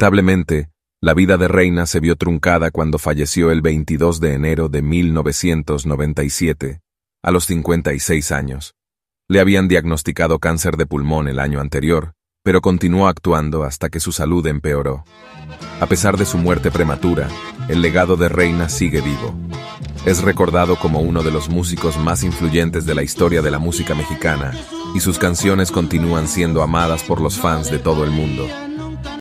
Lamentablemente, la vida de Reina se vio truncada cuando falleció el 22 de enero de 1997, a los 56 años. Le habían diagnosticado cáncer de pulmón el año anterior, pero continuó actuando hasta que su salud empeoró. A pesar de su muerte prematura, el legado de Reina sigue vivo. Es recordado como uno de los músicos más influyentes de la historia de la música mexicana, y sus canciones continúan siendo amadas por los fans de todo el mundo.